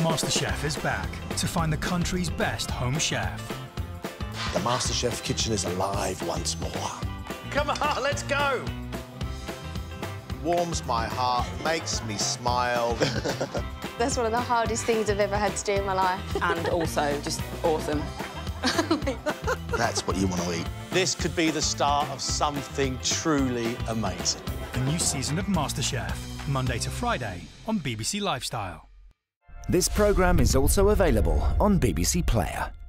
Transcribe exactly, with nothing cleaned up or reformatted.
Masterchef is back to find the country's best home chef. The Masterchef kitchen is alive once more. Come on, let's go! Warms my heart, makes me smile. That's one of the hardest things I've ever had to do in my life. And also just awesome. That's what you want to eat. This could be the start of something truly amazing. A new season of Masterchef, Monday to Friday on B B C Lifestyle. This programme is also available on B B C Player.